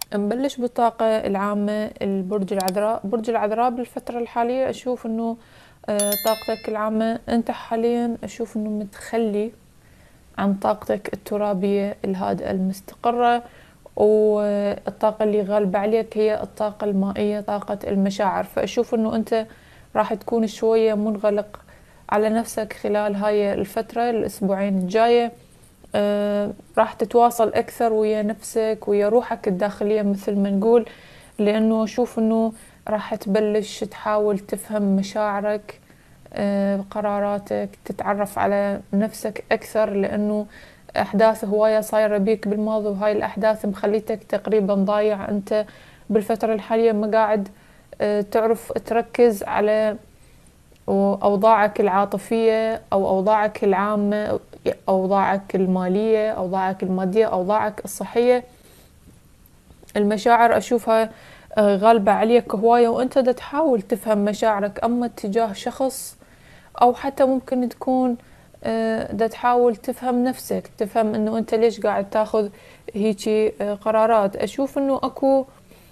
نبلش بالطاقة العامة. البرج العذراء، برج العذراء بالفترة الحالية أشوف أنه طاقتك العامة أنت حاليا أشوف أنه متخلي عن طاقتك الترابية الهادئة المستقرة، والطاقة اللي غالبة عليك هي الطاقة المائية، طاقة المشاعر. فأشوف أنه أنت راح تكون شوية منغلق على نفسك خلال هاي الفترة الأسبوعين الجاية. راح تتواصل أكثر ويا نفسك ويا روحك الداخلية مثل ما نقول، لأنه أشوف أنه راح تبلش تحاول تفهم مشاعرك، قراراتك، تتعرف على نفسك أكثر، لأنه أحداث هواية صايرة بيك بالماضي، وهاي الأحداث مخليتك تقريبا ضايع. أنت بالفترة الحالية ما قاعد تعرف تركز على أوضاعك العاطفية أو أوضاعك العامة، أوضاعك المالية، أوضاعك المادية، أوضاعك الصحية. المشاعر أشوفها غالبة عليك هواية، وأنت دا تحاول تفهم مشاعرك، أما تجاه شخص أو حتى ممكن تكون دا تحاول تفهم نفسك، تفهم أنه أنت ليش قاعد تاخذ هيجي قرارات. أشوف أنه أكو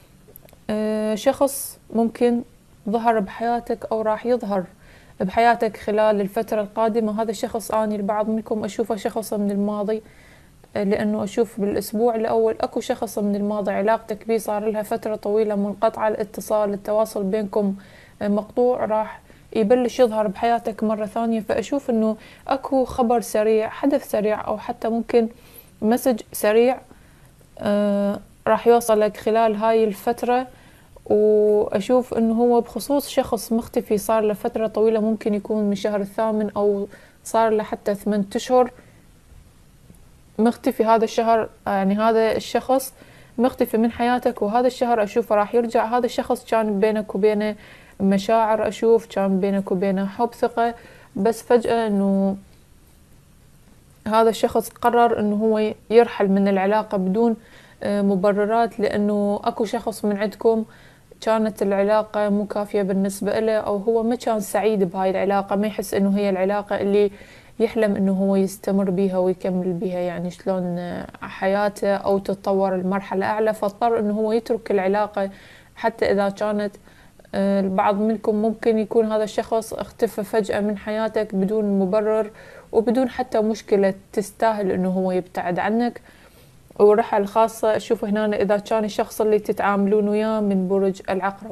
شخص ممكن ظهر بحياتك أو راح يظهر بحياتك خلال الفترة القادمة. هذا الشخص أني البعض منكم أشوفه شخص من الماضي، لأنه أشوف بالأسبوع الأول أكو شخص من الماضي علاقتك بيه صار لها فترة طويلة منقطعة، الاتصال التواصل بينكم مقطوع، راح يبلش يظهر بحياتك مرة ثانية. فأشوف أنه أكو خبر سريع، حدث سريع، أو حتى ممكن مسج سريع راح يوصلك خلال هاي الفترة. وأشوف أنه هو بخصوص شخص مختفي صار له فترة طويلة، ممكن يكون من شهر الثامن أو صار له حتى 8 أشهر مختفي. هذا الشهر يعني هذا الشخص مختفي من حياتك، وهذا الشهر أشوفه راح يرجع. هذا الشخص كان بينك وبينه مشاعر، أشوف كان بينك وبينه حب، ثقة، بس فجأة أنه هذا الشخص قرر أنه هو يرحل من العلاقة بدون مبررات، لأنه أكو شخص من عندكم كانت العلاقة مو كافية بالنسبة له، أو هو ما كان سعيد بهاي العلاقة، ما يحس أنه هي العلاقة اللي يحلم أنه هو يستمر بيها ويكمل بيها، يعني شلون حياته أو تتطور المرحلة أعلى، فاضطر أنه هو يترك العلاقة. حتى إذا كانت البعض منكم ممكن يكون هذا الشخص اختفى فجأة من حياتك بدون مبرر وبدون حتى مشكلة تستاهل أنه هو يبتعد عنك. والرحلة الخاصة أشوف هنا إذا كان الشخص اللي تتعاملون وياه من برج العقرب.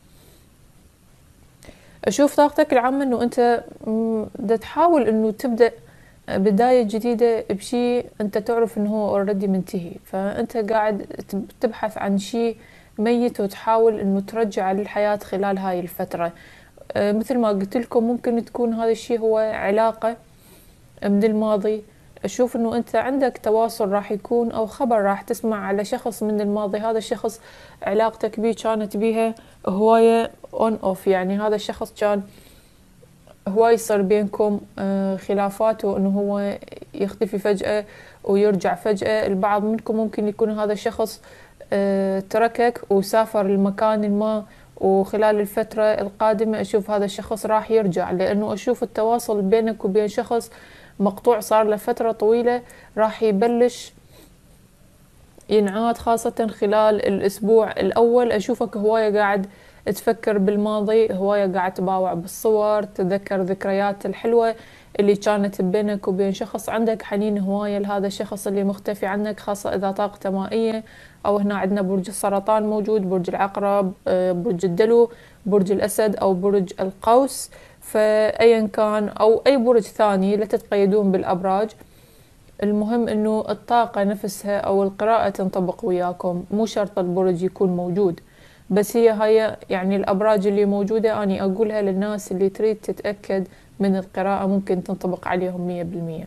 أشوف طاقتك العامة أنه أنت دا تحاول أنه تبدأ بداية جديدة بشي أنت تعرف أنه هو أوريدي منتهي، فأنت قاعد تبحث عن شي ميت وتحاول أنه ترجع للحياة خلال هاي الفترة. مثل ما قلت لكم ممكن تكون هذا الشي هو علاقة من الماضي. أشوف أنه أنت عندك تواصل راح يكون، أو خبر راح تسمع على شخص من الماضي. هذا الشخص علاقتك بيه كانت بيها هواية اون اوف، يعني هذا الشخص كان هواي يصير بينكم خلافات، وأنه هو يختفي فجأة ويرجع فجأة. البعض منكم ممكن يكون هذا الشخص تركك وسافر لمكان ما، وخلال الفترة القادمة أشوف هذا الشخص راح يرجع، لأنه أشوف التواصل بينك وبين شخص مقطوع صار له فترة طويلة راح يبلش ينعاد، خاصة خلال الأسبوع الأول. أشوفك هواية قاعد تفكر بالماضي، هواية قاعد تباوع بالصور، تذكر ذكريات الحلوة اللي كانت بينك وبين شخص، عندك حنين هواية لهذا الشخص اللي مختفي عنك، خاصة إذا طاقته مائية. أو هنا عندنا برج السرطان موجود، برج العقرب، برج الدلو، برج الأسد، أو برج القوس. فأيا كان أو أي برج ثاني لا تتقيدون بالأبراج، المهم انه الطاقة نفسها او القراءة تنطبق وياكم، مو شرط البرج يكون موجود، بس هي يعني الابراج اللي موجودة اني اقولها للناس اللي تريد تتأكد من القراءة ممكن تنطبق عليهم 100%.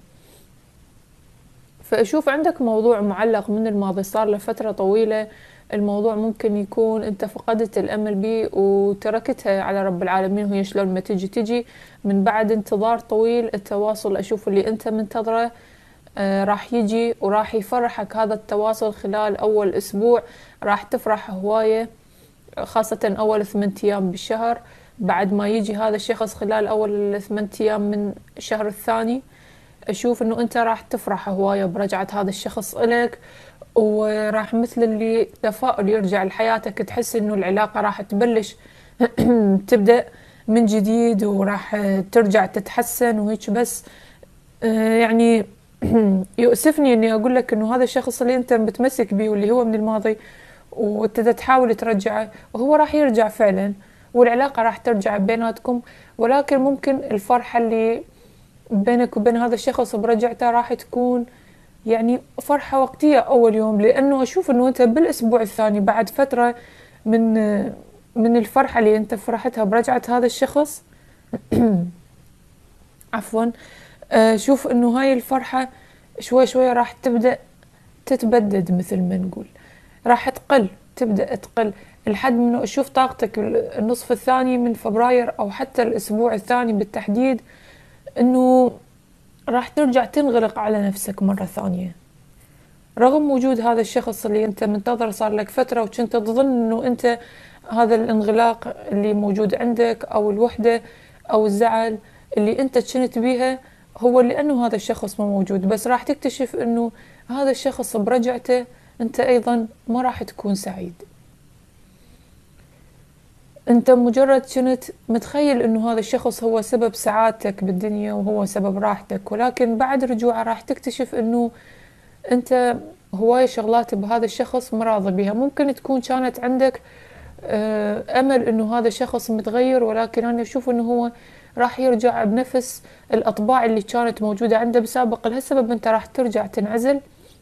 فاشوف عندك موضوع معلق من الماضي صار له فترة طويلة، الموضوع ممكن يكون انت فقدت الامل بيه وتركتها على رب العالمين، وهي شلون ما تجي من بعد انتظار طويل. التواصل اشوف اللي انت منتظره راح يجي وراح يفرحك. هذا التواصل خلال أول أسبوع راح تفرح هواية، خاصة أول 8 أيام بالشهر. بعد ما يجي هذا الشخص خلال أول 8 أيام من الشهر الثاني، أشوف أنه أنت راح تفرح هواية برجعة هذا الشخص إلك، وراح مثل اللي تفاؤل يرجع لحياتك، تحس انه العلاقة راح تبلش تبدأ من جديد وراح ترجع تتحسن وهيك. بس يعني يؤسفني اني اقول لك انه هذا الشخص اللي انت متمسك به واللي هو من الماضي وانت تحاول ترجعه، وهو راح يرجع فعلا والعلاقة راح ترجع بيناتكم، ولكن ممكن الفرحة اللي بينك وبين هذا الشخص برجعته راح تكون يعني فرحة وقتية أول يوم، لأنه أشوف أنه أنت بالأسبوع الثاني بعد فترة من من الفرحة اللي أنت فرحتها برجعة هذا الشخص عفوا، شوف أنه هاي الفرحة شوي شوي راح تبدأ تتبدد، مثل ما نقول راح تقل، تبدأ تقل لحد منه أشوف طاقتك النصف الثاني من فبراير أو حتى الأسبوع الثاني بالتحديد أنه راح ترجع تنغلق على نفسك مرة ثانية، رغم وجود هذا الشخص اللي انت منتظر صار لك فترة وكنت تظن انه انت هذا الانغلاق اللي موجود عندك او الوحدة او الزعل اللي انت كنت بيها هو لانه هذا الشخص ما موجود. بس راح تكتشف انه هذا الشخص برجعته انت ايضا ما راح تكون سعيد. انت مجرد كنت متخيل انه هذا الشخص هو سبب سعادتك بالدنيا وهو سبب راحتك، ولكن بعد رجوعه راح تكتشف انه انت هواي شغلات بهذا الشخص مراضي بها. ممكن تكون كانت عندك امل انه هذا الشخص متغير، ولكن انا اشوف انه هو راح يرجع بنفس الاطباع اللي كانت موجودة عنده بسابق. لهالسبب انت راح ترجع تنعزل،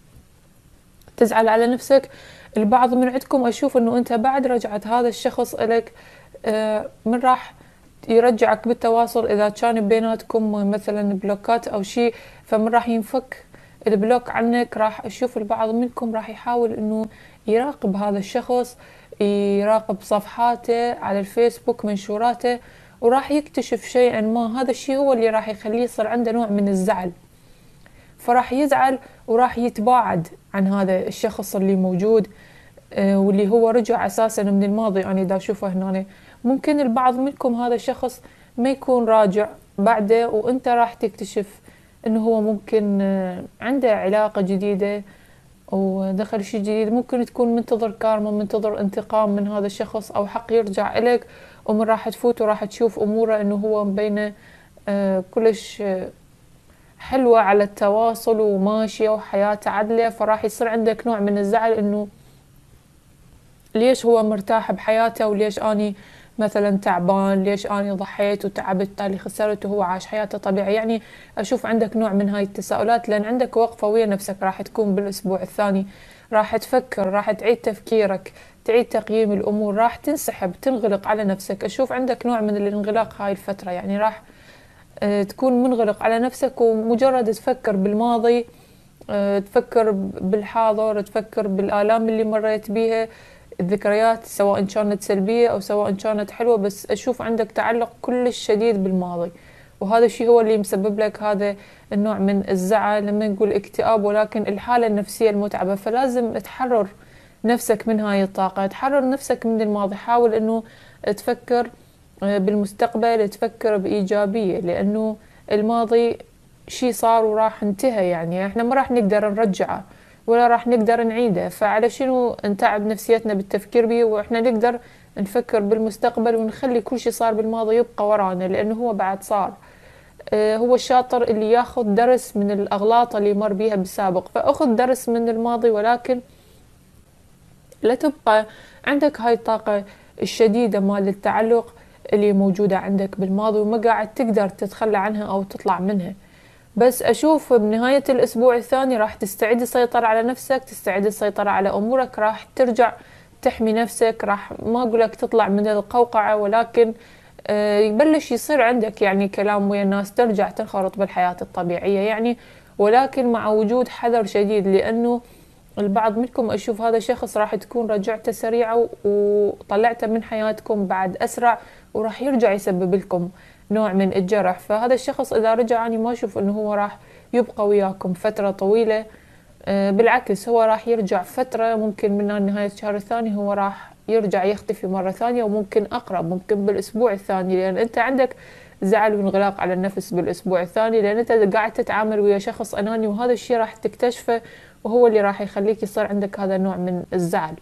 تزعل على نفسك. البعض من عندكم اشوف انه انت بعد رجعت هذا الشخص الك من راح يرجعك بالتواصل اذا كان بيناتكم مثلا بلوكات او شيء، فمن راح ينفك البلوك عنك راح اشوف البعض منكم راح يحاول انه يراقب هذا الشخص، يراقب صفحاته على الفيسبوك، منشوراته، وراح يكتشف شيئا ما. هذا الشيء هو اللي راح يخليه يصير عنده نوع من الزعل، فراح يزعل وراح يتباعد عن هذا الشخص اللي موجود واللي هو رجع اساسا من الماضي. انا دا اشوفه هنا ممكن البعض منكم هذا الشخص ما يكون راجع بعده، وانت راح تكتشف انه هو ممكن عنده علاقة جديدة ودخل شيء جديد. ممكن تكون منتظر كارما، منتظر انتقام من هذا الشخص او حق يرجع إليك، ومن راح تفوت وراح تشوف اموره انه هو مبينه كلش حلوة على التواصل وماشية وحياته عدلة، فراح يصير عندك نوع من الزعل انه ليش هو مرتاح بحياته وليش اني مثلا تعبان، ليش اني ضحيت وتعبت تالي خسرت وهو عاش حياته طبيعي. يعني اشوف عندك نوع من هاي التساؤلات، لان عندك وقفة ويا نفسك راح تكون بالاسبوع الثاني، راح تفكر، راح تعيد تفكيرك، تعيد تقييم الامور، راح تنسحب، تنغلق على نفسك. اشوف عندك نوع من الانغلاق هاي الفترة، يعني راح تكون منغلق على نفسك ومجرد تفكر بالماضي، تفكر بالحاضر، تفكر بالآلام اللي مريت بيها، الذكريات سواء كانت سلبية أو سواء كانت حلوة. بس أشوف عندك تعلق كلش شديد بالماضي، وهذا الشيء هو اللي مسبب لك هذا النوع من الزعل. لما نقول اكتئاب ولكن الحالة النفسية المتعبة، فلازم تحرر نفسك من هاي الطاقة، تحرر نفسك من الماضي. حاول أنه تفكر بالمستقبل، تفكر بإيجابية، لأنه الماضي شي صار وراح انتهى، يعني احنا ما راح نقدر نرجعه ولا راح نقدر نعيده، فعلى شنو نتعب نفسيتنا بالتفكير به واحنا نقدر نفكر بالمستقبل ونخلي كل شي صار بالماضي يبقى ورانا، لأنه هو بعد صار. هو الشاطر اللي ياخذ درس من الأغلاط اللي مر بيها بالسابق، فأخذ درس من الماضي، ولكن لا تبقى عندك هاي الطاقة الشديدة مال التعلق اللي موجودة عندك بالماضي وما قاعد تقدر تتخلى عنها أو تطلع منها. بس أشوف بنهاية الأسبوع الثاني راح تستعيد السيطرة على نفسك، تستعيد السيطرة على أمورك، راح ترجع تحمي نفسك، راح ما أقولك تطلع من القوقعة، ولكن يبلش يصير عندك يعني كلام ويا الناس، ترجع تنخرط بالحياة الطبيعية يعني، ولكن مع وجود حذر شديد. لأنه البعض منكم أشوف هذا الشخص راح تكون رجعته سريعة وطلعته من حياتكم بعد أسرع، وراح يرجع يسبب لكم نوع من الجرح. فهذا الشخص إذا رجع أنا ما أشوف أنه هو راح يبقى وياكم فترة طويلة، بالعكس هو راح يرجع فترة، ممكن من نهاية الشهر الثاني هو راح يرجع يختفي مرة ثانية، وممكن أقرب، ممكن بالأسبوع الثاني، لأن أنت عندك زعل وانغلاق على النفس بالأسبوع الثاني، لأن أنت قاعد تتعامل ويا شخص أناني، وهذا الشيء راح تكتشفه وهو اللي راح يخليك يصير عندك هذا النوع من الزعل.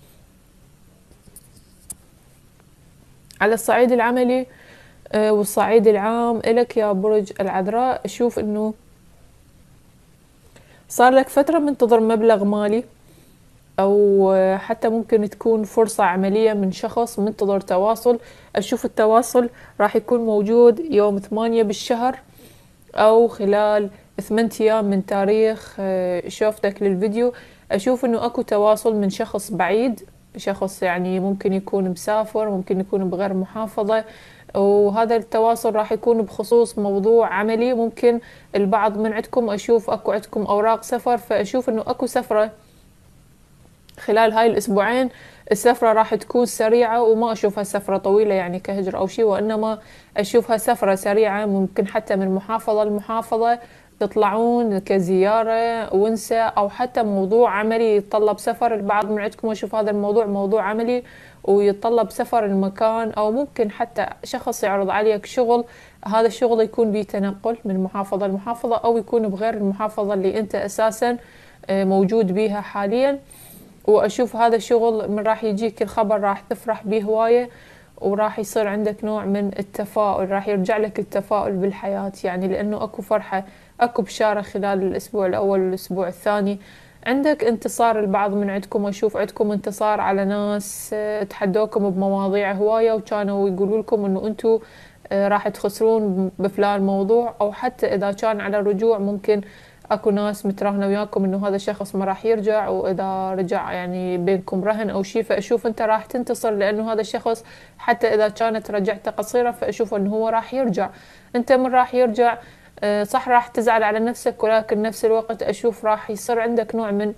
على الصعيد العملي والصعيد العام إلك يا برج العذراء، أشوف إنه صار لك فترة منتظر مبلغ مالي، أو حتى ممكن تكون فرصة عملية من شخص منتظر تواصل. أشوف التواصل راح يكون موجود يوم 8 بالشهر، أو خلال 8 أيام من تاريخ شوفتك للفيديو. أشوف إنه أكو تواصل من شخص بعيد، شخص يعني ممكن يكون مسافر، ممكن يكون بغير محافظة، وهذا التواصل راح يكون بخصوص موضوع عملي. ممكن البعض من عندكم أشوف أكو عندكم أوراق سفر، فأشوف إنه أكو سفرة خلال هاي الأسبوعين. السفرة راح تكون سريعة، وما أشوفها سفرة طويلة يعني كهجر أو شيء، وإنما أشوفها سفرة سريعة، ممكن حتى من محافظة لمحافظة تطلعون كزيارة ونسة، أو حتى موضوع عملي يتطلب سفر. البعض من عندكم أشوف هذا الموضوع موضوع عملي ويتطلب سفر المكان، أو ممكن حتى شخص يعرض عليك شغل، هذا الشغل يكون بتنقل من محافظة لمحافظة، أو يكون بغير المحافظة اللي أنت أساسا موجود بيها حاليا. وأشوف هذا الشغل من راح يجيك الخبر راح تفرح به هواية، وراح يصير عندك نوع من التفاؤل، راح يرجع لك التفاؤل بالحياة يعني، لأنه أكو فرحة، أكو بشارة خلال الأسبوع الأول والأسبوع الثاني. عندك انتصار، البعض من عندكم أشوف عندكم انتصار على ناس تحدوكم بمواضيع هواية، وكانوا يقولوا لكم إنه أنتوا راح تخسرون بفلان موضوع، أو حتى إذا كان على رجوع ممكن اكو ناس متراهنه وياكم انه هذا الشخص ما راح يرجع، واذا رجع يعني بينكم رهن او شيء، فاشوف انت راح تنتصر، لانه هذا الشخص حتى اذا كانت رجعته قصيره فاشوف انه هو راح يرجع. انت من راح يرجع صح راح تزعل على نفسك، ولكن نفس الوقت اشوف راح يصير عندك نوع من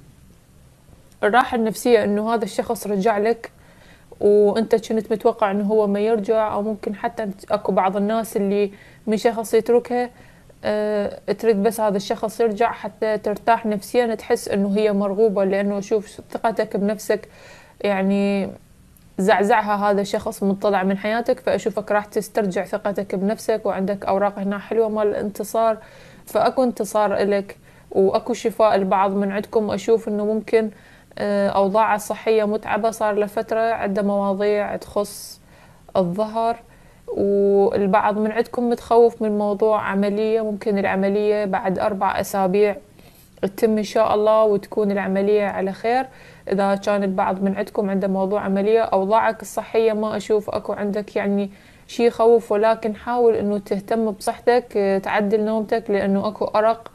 الراحه النفسيه انه هذا الشخص رجع لك، وانت كنت متوقع انه هو ما يرجع. او ممكن حتى اكو بعض الناس اللي من شخص يتركها تريد بس هذا الشخص يرجع حتى ترتاح نفسيا، تحس انه هي مرغوبة، لانه اشوف ثقتك بنفسك يعني زعزعها هذا الشخص مطلع من حياتك، فاشوفك راح تسترجع ثقتك بنفسك، وعندك اوراق هنا حلوة مال الانتصار، فاكو انتصار الك واكو شفاء. البعض من عندكم اشوف انه ممكن اوضاعه الصحية متعبة، صار له فترة عنده مواضيع تخص الظهر، والبعض من عندكم متخوف من موضوع عملية، ممكن العملية بعد 4 أسابيع تتم إن شاء الله، وتكون العملية على خير. إذا كان البعض من عندكم عنده موضوع عملية، أوضاعك الصحية ما أشوف أكو عندك يعني شي يخوف، ولكن حاول إنه تهتم بصحتك، تعدل نومتك، لأنه أكو أرق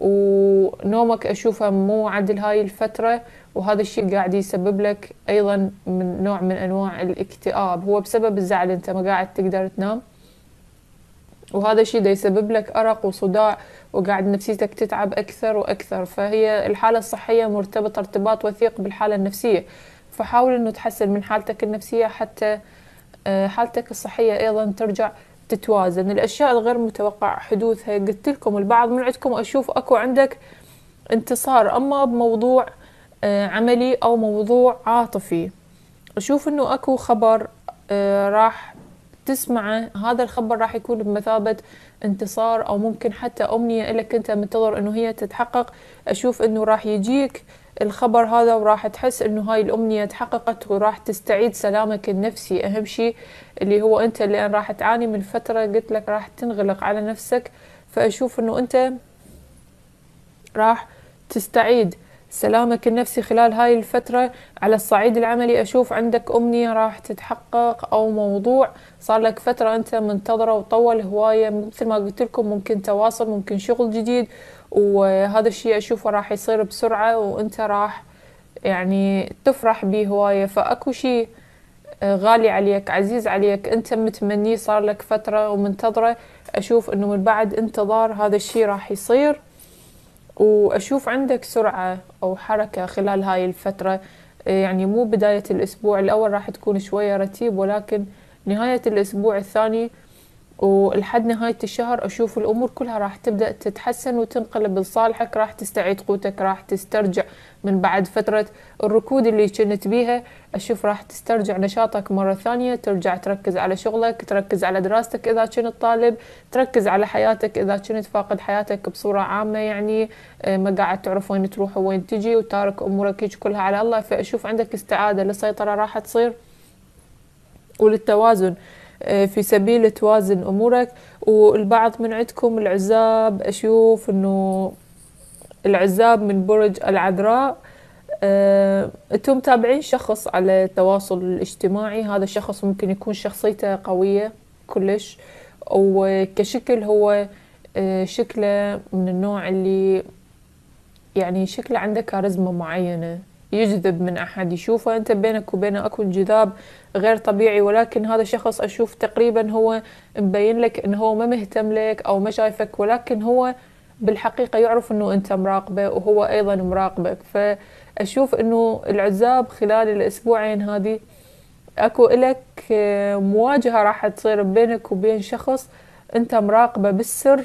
ونومك أشوفه مو عدل هاي الفترة، وهذا الشيء قاعد يسبب لك أيضا من نوع من أنواع الاكتئاب، هو بسبب الزعل أنت ما قاعد تقدر تنام، وهذا الشيء دا يسبب لك أرق وصداع، وقاعد نفسيتك تتعب أكثر وأكثر. فهي الحالة الصحية مرتبطة ارتباط وثيق بالحالة النفسية، فحاول أنه تحسن من حالتك النفسية حتى حالتك الصحية أيضا ترجع تتوازن. الأشياء الغير متوقع حدوثها قلت لكم، البعض من عندكم أشوف أكو عندك انتصار، أما بموضوع عملي أو موضوع عاطفي، أشوف أنه أكو خبر راح تسمعه، هذا الخبر راح يكون بمثابة انتصار، أو ممكن حتى أمنية إلك أنت منتظر أنه هي تتحقق. أشوف أنه راح يجيك الخبر هذا، وراح تحس أنه هاي الأمنية تحققت، وراح تستعيد سلامك النفسي. أهم شيء اللي هو أنت اللي راح تعاني من فترة قلت لك راح تنغلق على نفسك، فأشوف أنه أنت راح تستعيد سلامك النفسي خلال هاي الفترة. على الصعيد العملي أشوف عندك أمنية راح تتحقق، أو موضوع صار لك فترة أنت منتظرة وطول هواية، مثل ما قلت لكم ممكن تواصل، ممكن شغل جديد، وهذا الشيء أشوفه راح يصير بسرعة، وأنت راح يعني تفرح به هواية. فأكو شيء غالي عليك عزيز عليك أنت متمنيه صار لك فترة ومنتظرة، أشوف أنه من بعد انتظار هذا الشيء راح يصير. وأشوف عندك سرعة أو حركة خلال هاي الفترة، يعني مو بداية الأسبوع الأول راح تكون شوية رتيب، ولكن نهاية الأسبوع الثاني ولحد نهاية الشهر أشوف الأمور كلها راح تبدأ تتحسن وتنقلب لصالحك، راح تستعيد قوتك، راح تسترجع من بعد فترة الركود اللي كنت بيها. أشوف راح تسترجع نشاطك مرة ثانية، ترجع تركز على شغلك، تركز على دراستك إذا كنت طالب، تركز على حياتك إذا كنت فاقد حياتك بصورة عامة، يعني ما قاعد تعرف وين تروح وين تجي وتارك أمورك هيك كلها على الله. فأشوف عندك استعادة للسيطرة راح تصير وللتوازن، في سبيل توازن أمورك. والبعض من عندكم العزاب، أشوف أنه العزاب من برج العذراء، انتم متابعين شخص على التواصل الاجتماعي، هذا الشخص ممكن يكون شخصيته قوية كلش، وكشكل هو شكله من النوع اللي يعني شكله عنده كاريزما معينة، يجذب من أحد يشوفه. أنت بينك وبينه أكو انجذاب غير طبيعي، ولكن هذا الشخص أشوف تقريبا هو مبين لك إنه هو ما مهتم لك أو ما شايفك، ولكن هو بالحقيقة يعرف إنه أنت مراقبه وهو أيضا مراقبك. فأشوف إنه العزاب خلال الأسبوعين هذه أكو إلك مواجهة راح تصير بينك وبين شخص أنت مراقبه بالسر،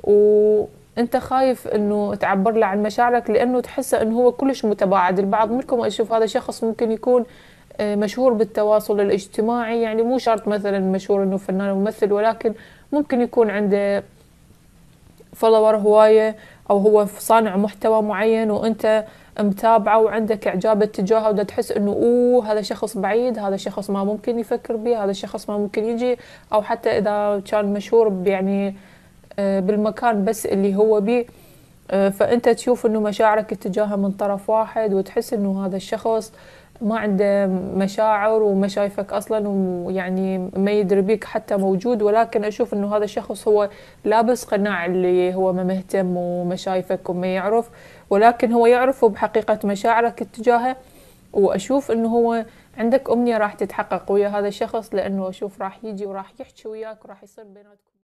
وأنت خايف إنه تعبر له عن مشاعرك لأنه تحسه إنه هو كلش متباعد. البعض منكم أشوف هذا شخص ممكن يكون مشهور بالتواصل الاجتماعي، يعني مو شرط مثلا مشهور إنه فنان وممثل، ولكن ممكن يكون عنده فولور هواية، أو هو صانع محتوى معين وأنت متابعه وعندك إعجاب اتجاهه، ودا تحس إنه هذا شخص بعيد، هذا شخص ما ممكن يفكر بيه، هذا الشخص ما ممكن يجي. أو حتى إذا كان مشهور يعني بالمكان بس اللي هو بيه، فأنت تشوف إنه مشاعرك اتجاهه من طرف واحد، وتحس إنه هذا الشخص ما عنده مشاعر وما شايفك أصلا، ويعني ما يدري بيك حتى موجود. ولكن أشوف إنه هذا الشخص هو لابس قناع اللي هو ما مهتم وما شايفك وما يعرف، ولكن هو يعرف بحقيقة مشاعرك اتجاهه. وأشوف إنه هو عندك أمنية راح تتحقق ويا هذا الشخص، لأنه أشوف راح يجي وراح يحكي وياك وراح يصير بيناتكم